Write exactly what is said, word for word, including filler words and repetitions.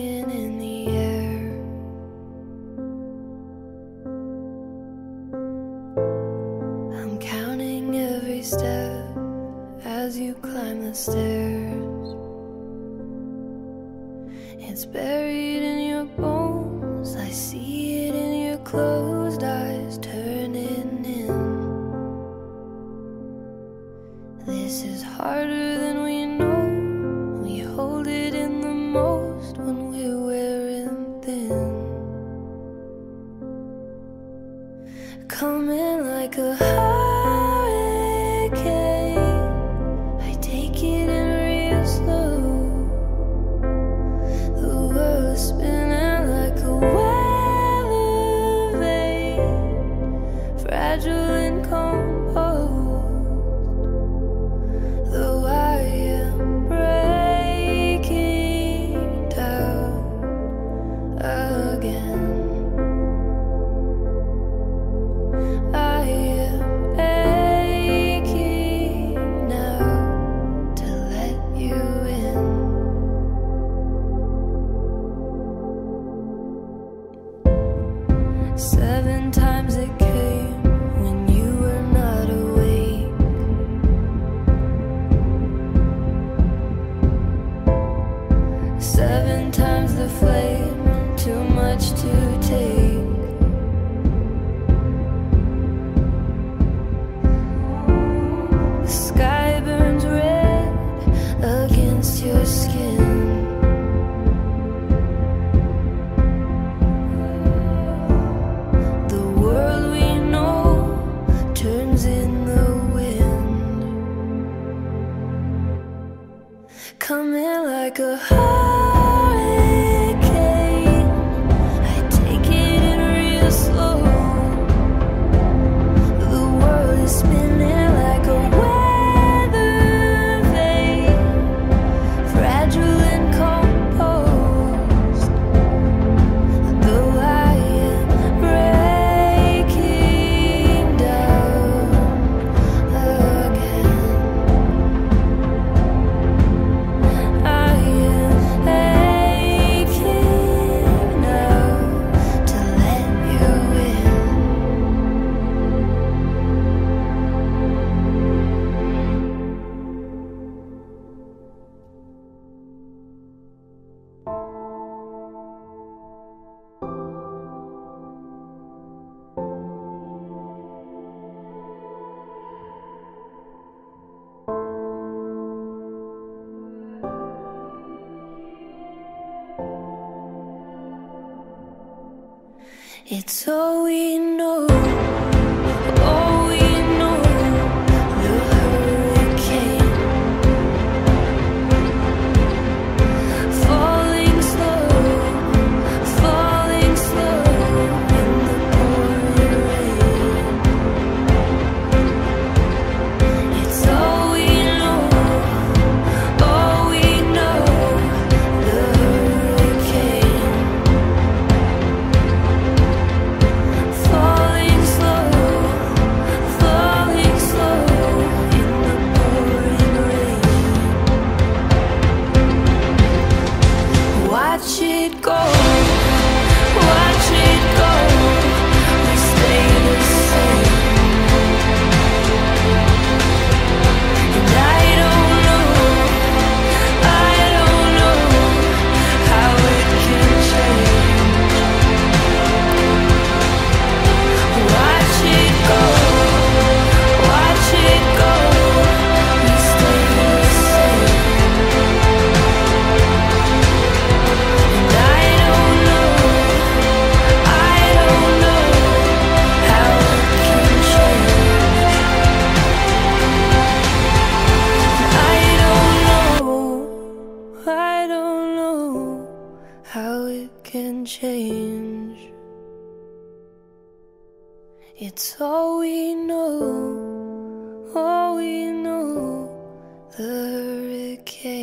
hanging in the air. I'm counting every step as you climb the stairs. It's buried in your bones, I see it in your closed eyes turning in. This is harder than we know, we hold it in the most when we're wearing thin. Coming like a hurricane, I take it in real slow. The world is spinning like a weather vane, fragile and composed. Though I am breaking down again, I am aching now to let you in. Seven times it came when you were not awake. Seven times the flame, too much to take. The sky burns red against your skin. The world we know turns in the wind. Coming like a hurricane, I take it in real slow. The world is spinning like a weather vane, fragile and composed. Though I am breaking down again, I am aching now to let you in. It's all we know, all we know, the hurricane. Falling slow, falling slow in the pouring rain. It's all we know, all we know, the hurricane. Falling slow, falling slow in the pouring rain. Watch it go, watch it go, we stay the same. And I don't know, I don't know how it can change. Watch it go, watch it go, we stay the same. And I don't know, I don't know how it can change. I don't know, I don't know how it can change. It's all we know, all we know, the hurricane.